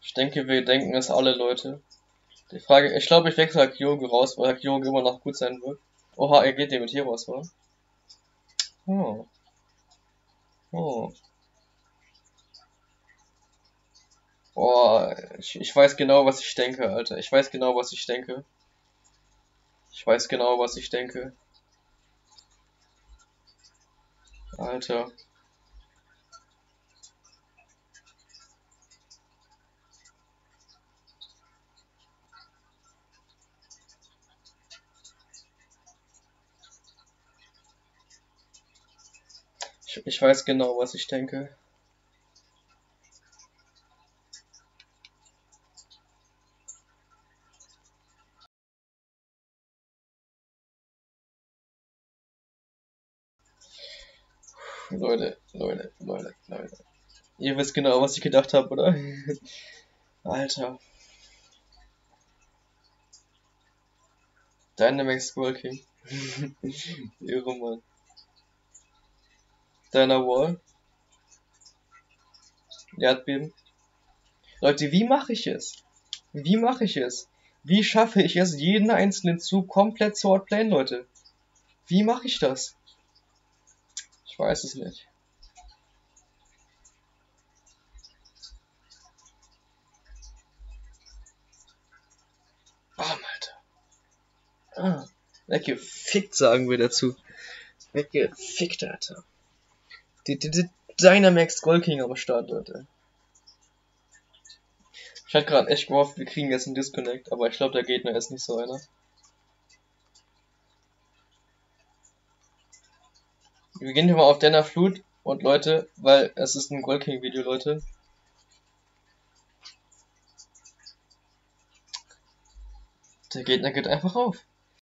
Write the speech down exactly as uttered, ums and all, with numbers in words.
Ich denke, wir denken es alle, Leute. Die Frage, ich glaube, ich wechsle Kyogre raus, weil Kyogre immer noch gut sein wird. Oha, er geht ja mit hier raus, wa? Oh. Oh. Boah, ich, ich weiß genau, was ich denke, Alter. Ich weiß genau, was ich denke. Ich weiß genau, was ich denke. Alter. Ich, ich weiß genau, was ich denke. Leute, Leute, Leute, Leute. Ihr wisst genau, was ich gedacht habe, oder? Alter. Dynamax Scroll King. Irre, Mann. Deiner Wall. Erdbeben. Leute, wie mache ich es? Wie mache ich es? Wie schaffe ich es, jeden einzelnen Zug komplett zu outplayen, Leute? Wie mache ich das? Ich weiß es nicht. Bam, Alter. Ah, weggefickt, sagen wir dazu. Weggefickt, Alter. Die, die, die Dynamax Skull King am Start, Leute. Ich hatte gerade echt gehofft, wir kriegen jetzt einen Disconnect, aber ich glaube, der Gegner ist nicht so einer. Wir gehen hier mal auf Denner Flut und Leute, weil es ist ein Gold King Video, Leute. Der Gegner geht einfach auf.